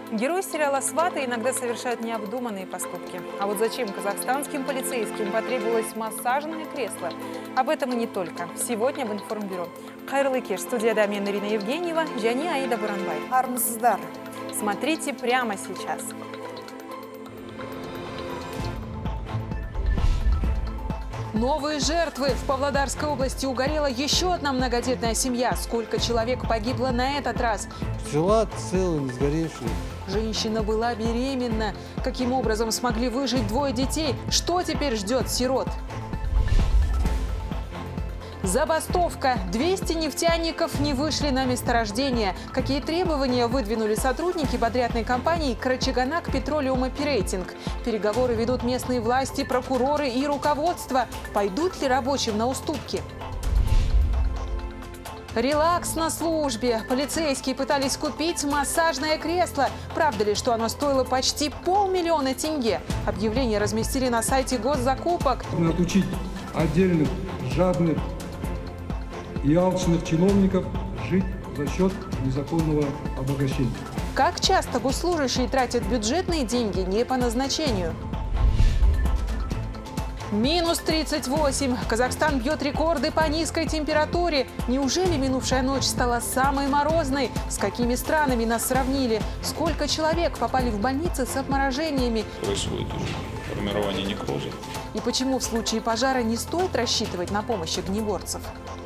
Герои сериала «Сваты» иногда совершают необдуманные поступки. А вот зачем казахстанским полицейским потребовалось массажное кресло? Об этом и не только. Сегодня в информбюро. Хайрлы кеш, студияда мен Ирина Евгеньева, және Аида Буранбай. Армысыздар. Смотрите прямо сейчас. Новые жертвы. В Павлодарской области угорела еще одна многодетная семья. Сколько человек погибло на этот раз? Жила целая, не сгоревшая. Женщина была беременна. Каким образом смогли выжить двое детей? Что теперь ждет сирот? Забастовка. 200 нефтяников не вышли на месторождение. Какие требования выдвинули сотрудники подрядной компании «Карачаганак Петролиум Оперейтинг»? Переговоры ведут местные власти, прокуроры и руководство. Пойдут ли рабочим на уступки? Релакс на службе. Полицейские пытались купить массажное кресло. Правда ли, что оно стоило почти 500 000 тенге? Объявление разместили на сайте госзакупок. Отучить отдельных жадных и алчных чиновников жить за счет незаконного обогащения. Как часто госслужащие тратят бюджетные деньги не по назначению? Минус 38. Казахстан бьет рекорды по низкой температуре. Неужели минувшая ночь стала самой морозной? С какими странами нас сравнили? Сколько человек попали в больницы с обморожениями? Происходит уже формирование некроза. И почему в случае пожара не стоит рассчитывать на помощь огнеборцев?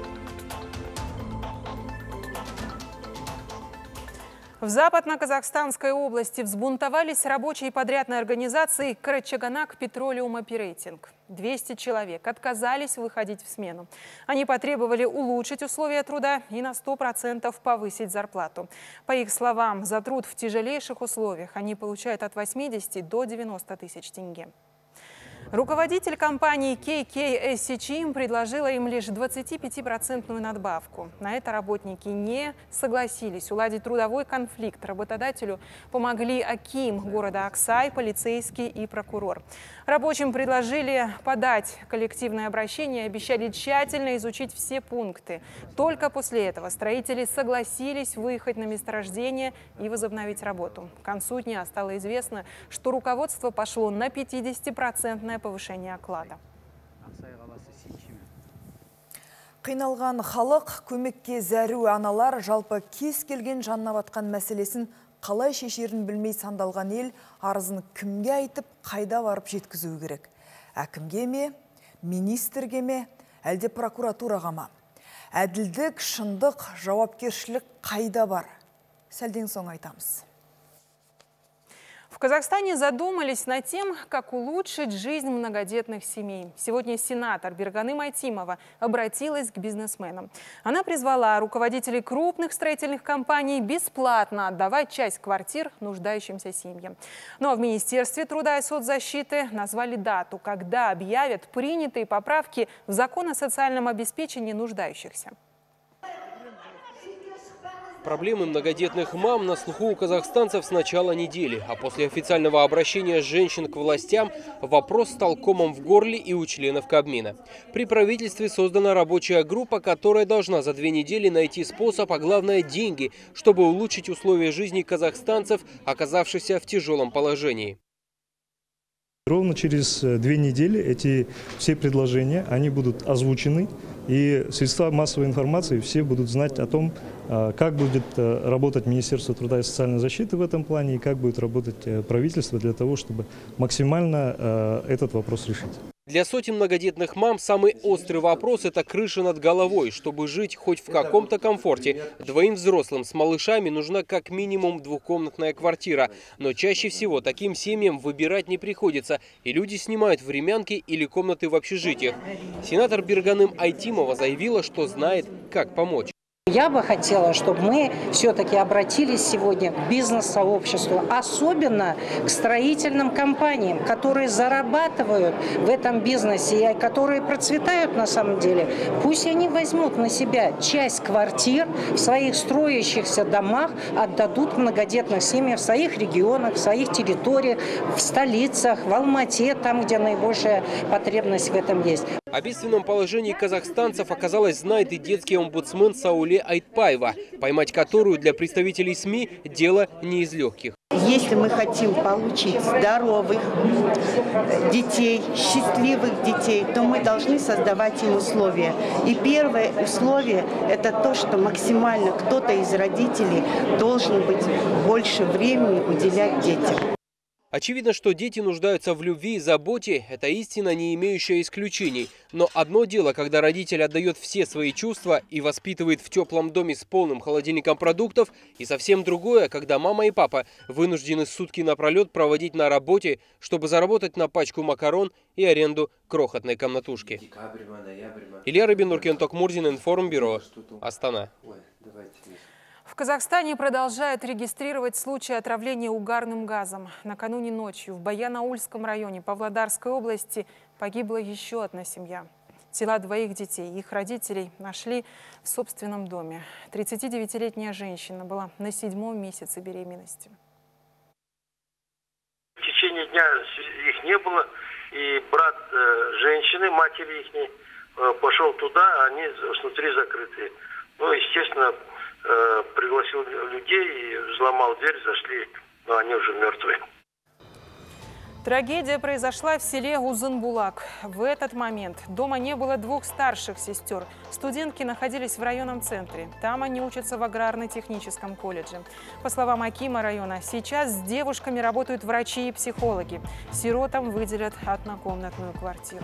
В Западно-Казахстанской области взбунтовались рабочие подрядной организации «Карачаганак Петролиум Оперейтинг». 200 человек отказались выходить в смену. Они потребовали улучшить условия труда и на 100% повысить зарплату. По их словам, за труд в тяжелейших условиях они получают от 80 до 90 тысяч тенге. Руководитель компании KK предложила им лишь 25% надбавку. На это работники не согласились. Уладить трудовой конфликт работодателю помогли аким города Аксай, полицейский и прокурор. Рабочим предложили подать коллективное обращение и обещали тщательно изучить все пункты. Только после этого строители согласились выехать на месторождение и возобновить работу. К концу дня стало известно, что руководство пошло на 50% повышение оклада. Қиналған халық, көмекке зәру аналар жалпы кез келген жанына батқан мәселесін қалай шешерін білмей сандалған ел арызын кімге айтып, қайда барып жеткізу керек? Әкімге ме, министрге ме, әлде прокуратураға ма? Әділдік, шындық, жауапкершілік қайда бар? Сәлден соң айтамыз. В Казахстане задумались над тем, как улучшить жизнь многодетных семей. Сегодня сенатор Берганым Айтимова обратилась к бизнесменам. Она призвала руководителей крупных строительных компаний бесплатно отдавать часть квартир нуждающимся семьям. Ну а в Министерстве труда и соцзащиты назвали дату, когда объявят принятые поправки в закон о социальном обеспечении нуждающихся. Проблемы многодетных мам на слуху у казахстанцев с начала недели. А после официального обращения женщин к властям вопрос стал комом в горле и у членов Кабмина. При правительстве создана рабочая группа, которая должна за 2 недели найти способ, а главное деньги, чтобы улучшить условия жизни казахстанцев, оказавшихся в тяжелом положении. Ровно через 2 недели эти все предложения они будут озвучены, и средства массовой информации все будут знать о том, как будет работать Министерство труда и социальной защиты в этом плане, и как будет работать правительство для того, чтобы максимально этот вопрос решить. Для сотен многодетных мам самый острый вопрос – это крыша над головой. Чтобы жить хоть в каком-то комфорте, двоим взрослым с малышами нужна как минимум двухкомнатная квартира. Но чаще всего таким семьям выбирать не приходится, и люди снимают времянки или комнаты в общежитиях. Сенатор Берганым Айтимова заявила, что знает, как помочь. Я бы хотела, чтобы мы все-таки обратились сегодня к бизнес-сообществу, особенно к строительным компаниям, которые зарабатывают в этом бизнесе и которые процветают на самом деле. Пусть они возьмут на себя часть квартир в своих строящихся домах, отдадут многодетных семьям в своих регионах, в своих территориях, в столицах, в Алмате, там, где наибольшая потребность в этом есть. О бедственном положении казахстанцев, оказалось, знает и детский омбудсмен Сауле Айтпаева, поймать которую для представителей СМИ дело не из легких. Если мы хотим получить здоровых детей, счастливых детей, то мы должны создавать им условия. И первое условие – это то, что максимально кто-то из родителей должен быть больше времени уделять детям. Очевидно, что дети нуждаются в любви и заботе. Это истина, не имеющая исключений. Но одно дело, когда родитель отдает все свои чувства и воспитывает в теплом доме с полным холодильником продуктов. И совсем другое, когда мама и папа вынуждены сутки напролет проводить на работе, чтобы заработать на пачку макарон и аренду крохотной комнатушки. Илья Рыбин, Нуркен Токмурзин, Информбюро, Астана. В Казахстане продолжают регистрировать случаи отравления угарным газом. Накануне ночью в Баянаульском районе Павлодарской области погибла еще одна семья. Тела двоих детей и их родителей нашли в собственном доме. 39-летняя женщина была на 7-м месяце беременности. В течение дня их не было, и брат женщины, матери их, пошел туда, а они внутри закрыты. Ну, естественно, пригласил людей и взломал дверь, зашли, но они уже мертвые. Трагедия произошла в селе Узынбулак. В этот момент дома не было двух старших сестер. Студентки находились в районном центре. Там они учатся в аграрно-техническом колледже. По словам акима района, сейчас с девушками работают врачи и психологи. Сиротам выделят однокомнатную квартиру.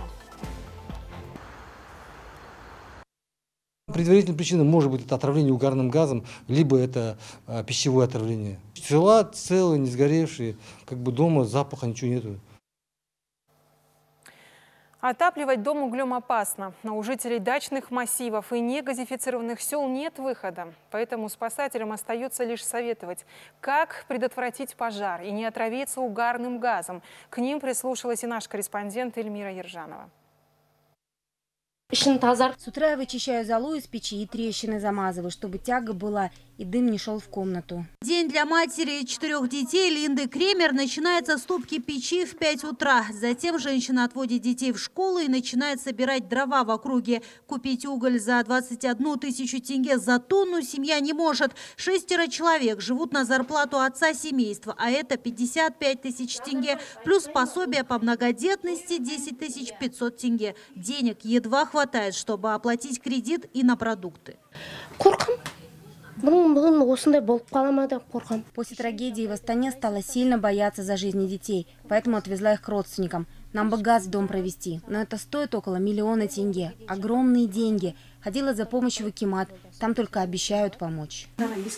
Предварительной причиной может быть это отравление угарным газом, либо это пищевое отравление. Села целые, не сгоревшие, как бы дома запаха ничего нету. Отапливать дом углем опасно, но у жителей дачных массивов и негазифицированных сел нет выхода. Поэтому спасателям остается лишь советовать, как предотвратить пожар и не отравиться угарным газом. К ним прислушалась и наш корреспондент Эльмира Ержанова. С утра я вычищаю золу из печи и трещины замазываю, чтобы тяга была и дым не шел в комнату. День для матери 4 детей Линды Кремер начинается с топки печи в 5 утра. Затем женщина отводит детей в школу и начинает собирать дрова в округе. Купить уголь за 21 тысячу тенге за тонну семья не может. 6 человек живут на зарплату отца семейства, а это 55 тысяч тенге. Плюс пособие по многодетности 10 500 тенге. Денег едва хватает, чтобы оплатить кредит и на продукты. После трагедии в Астане стала сильно бояться за жизни детей, поэтому отвезла их к родственникам. Нам бы газ в дом провести, но это стоит около 1 000 000 тенге. Огромные деньги. Ходила за помощью в акимат, там только обещают помочь.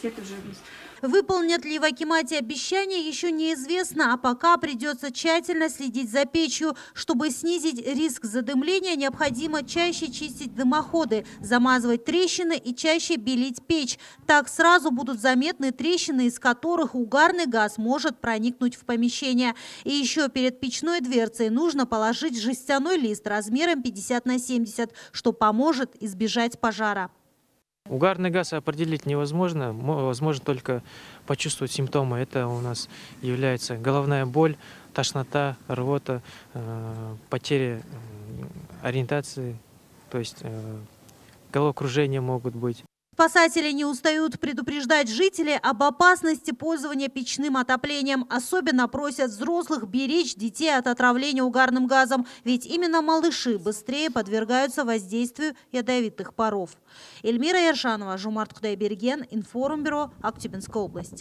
Выполнят ли в акимате обещания, еще неизвестно, а пока придется тщательно следить за печью. Чтобы снизить риск задымления, необходимо чаще чистить дымоходы, замазывать трещины и чаще белить печь. Так сразу будут заметны трещины, из которых угарный газ может проникнуть в помещение. И еще перед печной дверцей нужно положить жестяной лист размером 50 на 70, что поможет избежать пожара. Угарный газ определить невозможно, возможно только почувствовать симптомы. Это у нас является головная боль, тошнота, рвота, потеря ориентации, то есть головокружения могут быть. Спасатели не устают предупреждать жителей об опасности пользования печным отоплением. Особенно просят взрослых беречь детей от отравления угарным газом, ведь именно малыши быстрее подвергаются воздействию ядовитых паров. Эльмира Ержанова, Жумарт Кудайберген, Информбюро, Актюбинская область.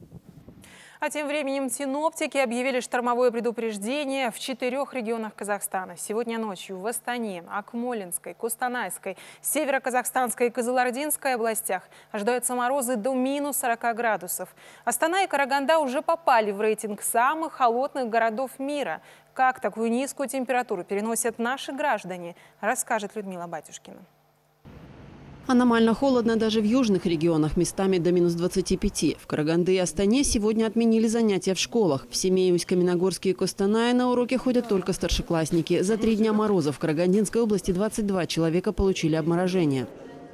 А тем временем синоптики объявили штормовое предупреждение в 4 регионах Казахстана. Сегодня ночью в Астане, Акмолинской, Костанайской, Северо-Казахстанской и Кызылординской областях ожидаются морозы до -40 градусов. Астана и Караганда уже попали в рейтинг самых холодных городов мира. Как такую низкую температуру переносят наши граждане, расскажет Людмила Батюшкина. Аномально холодно даже в южных регионах, местами до -25. В Караганде и Астане сегодня отменили занятия в школах. В Семее, Усть-Каменогорске и Костанае на уроки ходят только старшеклассники. За 3 дня морозов в Карагандинской области 22 человека получили обморожение.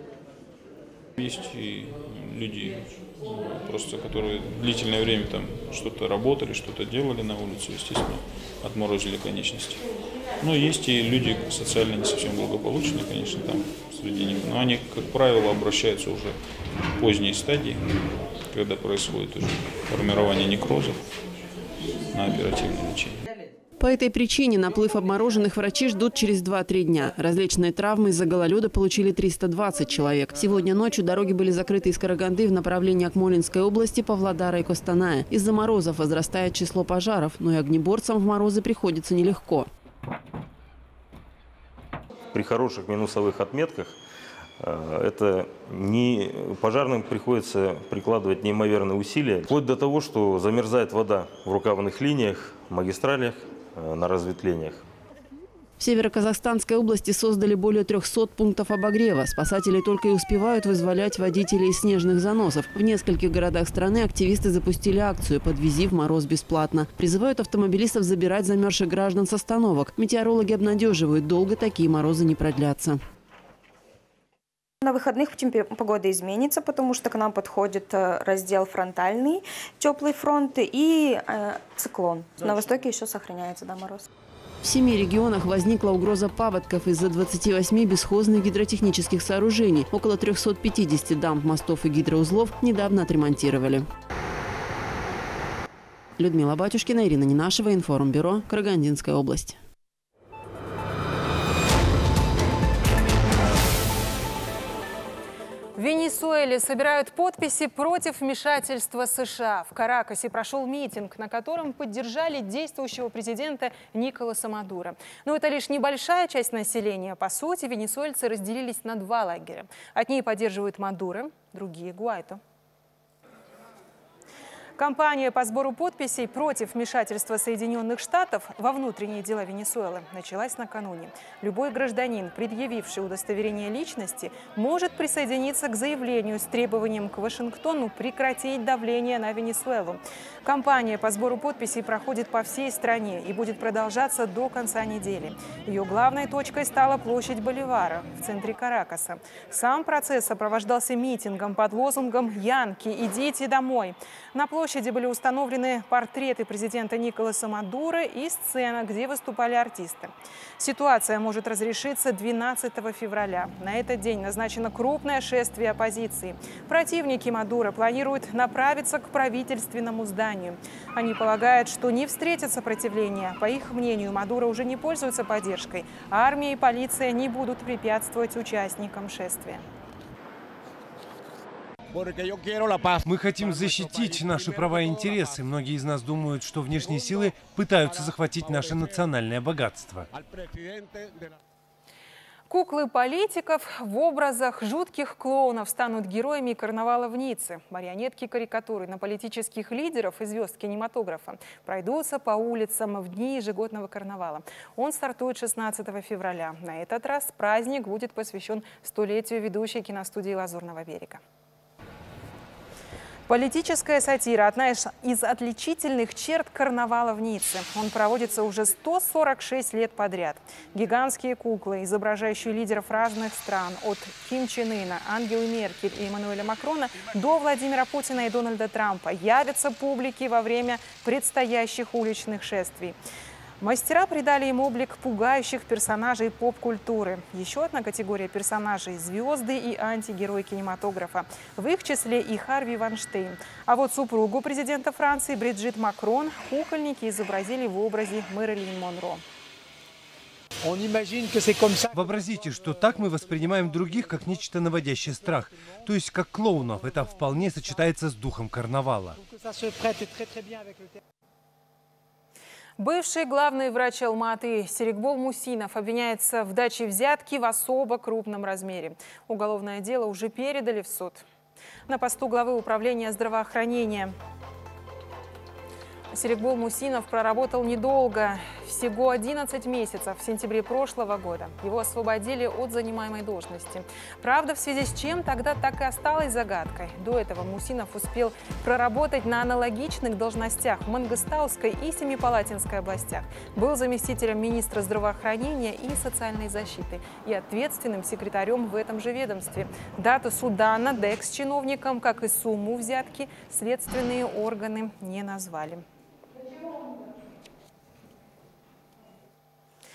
Есть и люди, просто которые длительное время там что-то работали, что-то делали на улице, естественно, отморозили конечности. Но есть и люди социально не совсем благополучные, конечно, там среди них. Но они, как правило, обращаются уже в поздней стадии, когда происходит уже формирование некрозов на оперативное лечение. По этой причине наплыв обмороженных врачи ждут через 2-3 дня. Различные травмы из-за гололеда получили 320 человек. Сегодня ночью дороги были закрыты из Караганды в направлении Акмолинской области, Павлодара и Костаная. Из-за морозов возрастает число пожаров, но и огнеборцам в морозы приходится нелегко. При хороших минусовых отметках пожарным приходится прикладывать неимоверные усилия, вплоть до того, что замерзает вода в рукавных линиях, магистралях, на разветвлениях. В Северо-Казахстанской области создали более 300 пунктов обогрева. Спасатели только и успевают вызволять водителей из снежных заносов. В нескольких городах страны активисты запустили акцию «Подвези в мороз бесплатно». Призывают автомобилистов забирать замерзших граждан с остановок. Метеорологи обнадеживают, долго такие морозы не продлятся. На выходных погода изменится, потому что к нам подходит раздел фронтальный, теплый фронт и циклон. На востоке еще сохраняется мороз. В 7 регионах возникла угроза паводков из-за 28 бесхозных гидротехнических сооружений. Около 350 дамб, мостов и гидроузлов недавно отремонтировали. Людмила Батюшкина, Ирина Ненашева, Информбюро, Карагандинская область. В Венесуэле собирают подписи против вмешательства США. В Каракасе прошел митинг, на котором поддержали действующего президента Николаса Мадуро. Но это лишь небольшая часть населения. По сути, венесуэльцы разделились на 2 лагеря. Одни поддерживают Мадуро, другие – Гуайдо. Кампания по сбору подписей против вмешательства Соединенных Штатов во внутренние дела Венесуэлы началась накануне. Любой гражданин, предъявивший удостоверение личности, может присоединиться к заявлению с требованием к Вашингтону прекратить давление на Венесуэлу. Кампания по сбору подписей проходит по всей стране и будет продолжаться до конца недели. Ее главной точкой стала площадь Боливара в центре Каракаса. Сам процесс сопровождался митингом под лозунгом «Янки, идите домой». На площади были установлены портреты президента Николаса Мадуро и сцена, где выступали артисты. Ситуация может разрешиться 12 февраля. На этот день назначено крупное шествие оппозиции. Противники Мадуро планируют направиться к правительственному зданию. Они полагают, что не встретят сопротивления. По их мнению, Мадуро уже не пользуется поддержкой, а армия и полиция не будут препятствовать участникам шествия. Мы хотим защитить наши права и интересы. Многие из нас думают, что внешние силы пытаются захватить наше национальное богатство. Куклы политиков в образах жутких клоунов станут героями карнавала в Ницце. Марионетки-карикатуры на политических лидеров и звезд кинематографа пройдутся по улицам в дни ежегодного карнавала. Он стартует 16 февраля. На этот раз праздник будет посвящен столетию ведущей киностудии «Лазурного берега». Политическая сатира – одна из отличительных черт карнавала в Ницце. Он проводится уже 146 лет подряд. Гигантские куклы, изображающие лидеров разных стран, от Ким Чен Ына, Ангелы Меркель и Эммануэля Макрона до Владимира Путина и Дональда Трампа, явятся публике во время предстоящих уличных шествий. Мастера придали им облик пугающих персонажей поп-культуры. Еще одна категория персонажей – звезды и антигерои кинематографа. В их числе и Харви Вайнштейн. А вот супругу президента Франции Бриджит Макрон кукольники изобразили в образе Мэрилин Монро. Вообразите, что так мы воспринимаем других как нечто наводящее страх. То есть как клоунов. Это вполне сочетается с духом карнавала. Бывший главный врач Алматы Серикбол Мусинов обвиняется в даче взятки в особо крупном размере. Уголовное дело уже передали в суд. На посту главы управления здравоохранения Серикбол Мусинов проработал недолго, всего 11 месяцев в сентябре прошлого года. Его освободили от занимаемой должности. Правда, в связи с чем тогда так и осталась загадкой. До этого Мусинов успел проработать на аналогичных должностях в Мангыстауской и Семипалатинской областях. Был заместителем министра здравоохранения и социальной защиты и ответственным секретарем в этом же ведомстве. Дату суда над экс-чиновником, как и сумму взятки, следственные органы не назвали.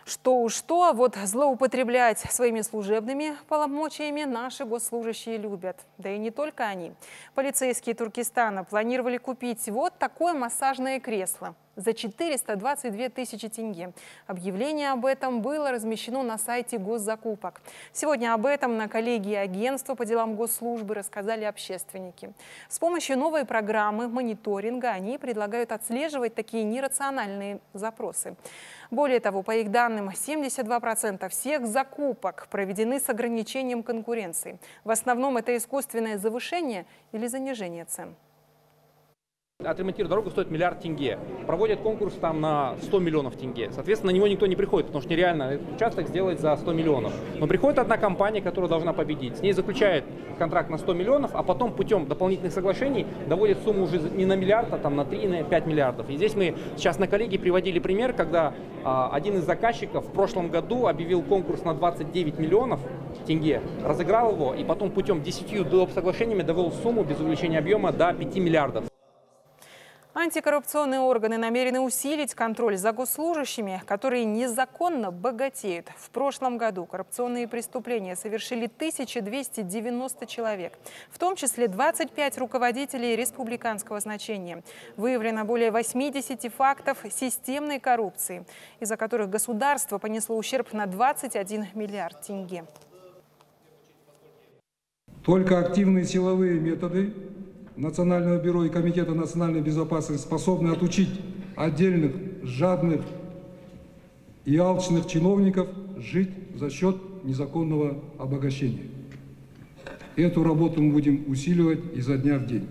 Что уж что, а вот злоупотреблять своими служебными полномочиями наши госслужащие любят. Да и не только они. Полицейские Туркестана планировали купить вот такое массажное кресло за 422 тысячи тенге. Объявление об этом было размещено на сайте госзакупок. Сегодня об этом на коллегии агентства по делам госслужбы рассказали общественники. С помощью новой программы мониторинга они предлагают отслеживать такие нерациональные запросы. Более того, по их данным, 72% всех закупок проведены с ограничением конкуренции. В основном это искусственное завышение или занижение цен. Отремонтировать дорогу стоит миллиард тенге. Проводят конкурс там на 100 миллионов тенге. Соответственно, на него никто не приходит, потому что нереально этот участок сделать за 100 миллионов. Но приходит одна компания, которая должна победить. С ней заключает контракт на 100 миллионов, а потом путем дополнительных соглашений доводит сумму уже не на миллиард, а там на 3-5 миллиардов. И здесь мы сейчас на коллегии приводили пример, когда один из заказчиков в прошлом году объявил конкурс на 29 миллионов тенге, разыграл его и потом путем 10 доп. Соглашениями довел сумму без увеличения объема до 5 миллиардов. Антикоррупционные органы намерены усилить контроль за госслужащими, которые незаконно богатеют. В прошлом году коррупционные преступления совершили 1290 человек, в том числе 25 руководителей республиканского значения. Выявлено более 80 фактов системной коррупции, из-за которых государство понесло ущерб на 21 миллиард тенге. Только активные силовые методы Национального бюро и Комитета национальной безопасности способны отучить отдельных жадных и алчных чиновников жить за счет незаконного обогащения. Эту работу мы будем усиливать изо дня в день.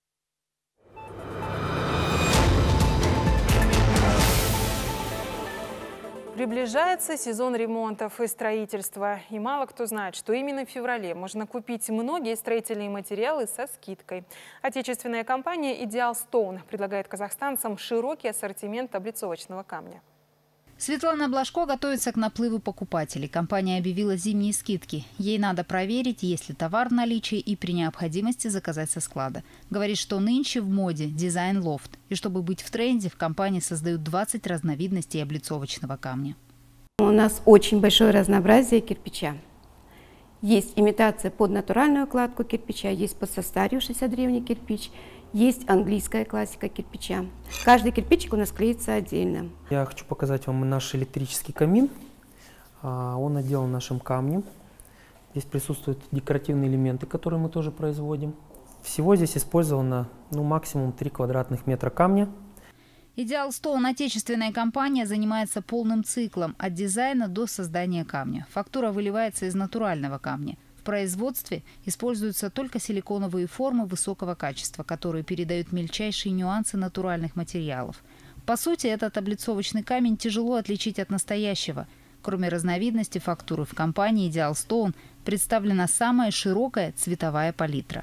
Приближается сезон ремонтов и строительства. И мало кто знает, что именно в феврале можно купить многие строительные материалы со скидкой. Отечественная компания Ideal Stone предлагает казахстанцам широкий ассортимент облицовочного камня. Светлана Блажко готовится к наплыву покупателей. Компания объявила зимние скидки. Ей надо проверить, есть ли товар в наличии, и при необходимости заказать со склада. Говорит, что нынче в моде дизайн-лофт. И чтобы быть в тренде, в компании создают 20 разновидностей облицовочного камня. У нас очень большое разнообразие кирпича. Есть имитация под натуральную кладку кирпича, есть под состарившийся древний кирпич. Есть английская классика кирпича. Каждый кирпичик у нас клеится отдельно. Я хочу показать вам наш электрический камин. Он отделан нашим камнем. Здесь присутствуют декоративные элементы, которые мы тоже производим. Всего здесь использовано максимум 3 квадратных метра камня. Ideal Stone, отечественная компания, занимается полным циклом от дизайна до создания камня. Фактура выливается из натурального камня. В производстве используются только силиконовые формы высокого качества, которые передают мельчайшие нюансы натуральных материалов. По сути, этот облицовочный камень тяжело отличить от настоящего. Кроме разновидностей фактуры, в компании Ideal Stone представлена самая широкая цветовая палитра.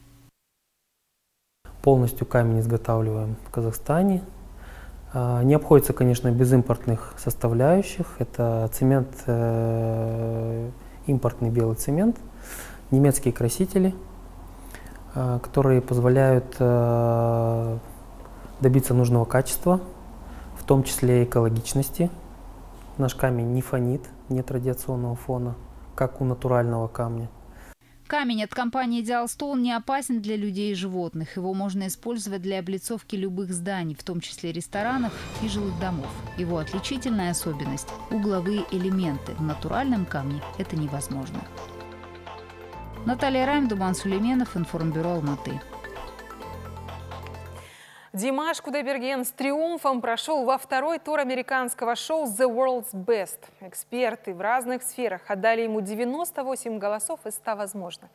Полностью камень изготавливаем в Казахстане. Не обходится, конечно, без импортных составляющих. Это цемент, импортный белый цемент, немецкие красители, которые позволяют добиться нужного качества, в том числе экологичности. Наш камень не фонит, нет радиационного фона, как у натурального камня. Камень от компании Ideal Stone не опасен для людей и животных. Его можно использовать для облицовки любых зданий, в том числе ресторанов и жилых домов. Его отличительная особенность – угловые элементы. В натуральном камне это невозможно. Наталья Райм, Думан Сулейменов, Информбюро Алматы. Димаш Кудайберген с триумфом прошел во второй тур американского шоу «The World's Best». Эксперты в разных сферах отдали ему 98 голосов из 100 возможных.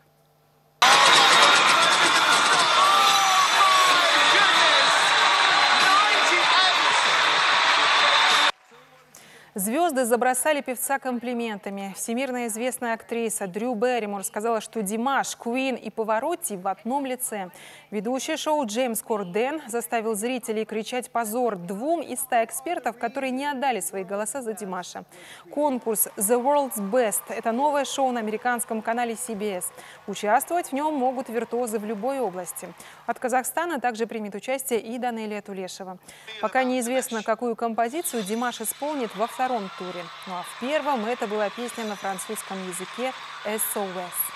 Звезды забросали певца комплиментами. Всемирно известная актриса Дрю Берримор сказала, что Димаш, Куин и Паваротти в одном лице. Ведущий шоу Джеймс Корден заставил зрителей кричать «позор» 2 из 100 экспертов, которые не отдали свои голоса за Димаша. Конкурс «The World's Best» – это новое шоу на американском канале CBS. Участвовать в нем могут виртуозы в любой области. От Казахстана также примет участие и Данелия Тулешева. Пока неизвестно, какую композицию Димаш исполнит во втором втором туре. Ну а в первом это была песня на французском языке «SOS».